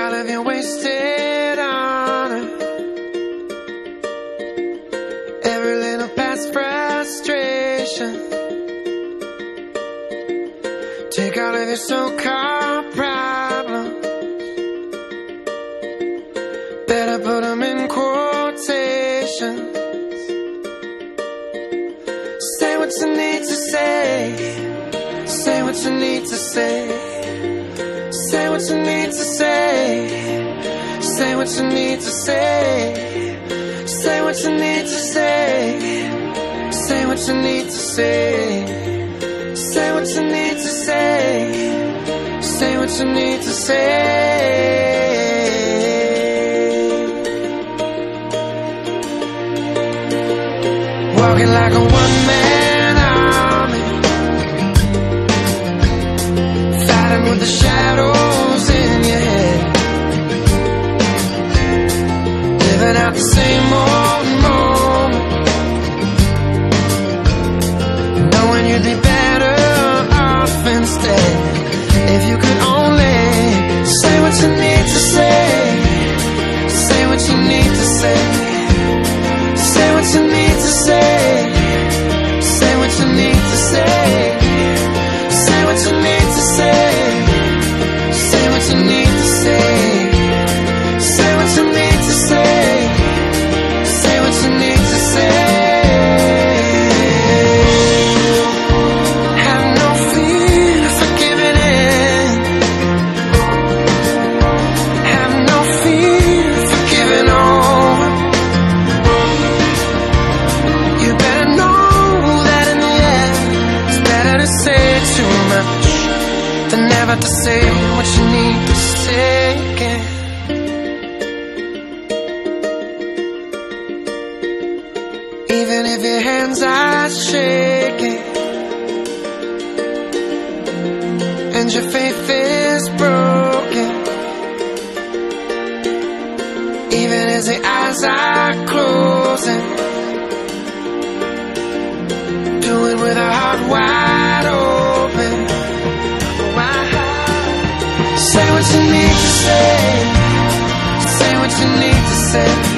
all of your wasted honor, every little past frustration. Take all of your so-called problems, better put them in quotations. Say what you need to say, say what you need to say, say what you need to say, say what you need to say, say what you need to say, say what you need to say, say what you need to say, say what you need to say. Walking like a one-man army, fighting with the shadows in your head, living out the same old moment, knowing you'd be better off instead. If you could only say what you need to say, say what you need to say, say what you need to say, say what you need to say, say what you need to say, say what you need to say, say what you need to say, say what you need to say. Have no fear for giving in, have no fear for giving over. You better know that in the end it's better to say too much than never to say what you need to say again. Even if your hands are shaking and your faith is broken, even as the eyes are closing, do it with a heart wide open. Say what you need to say, say what you need to say,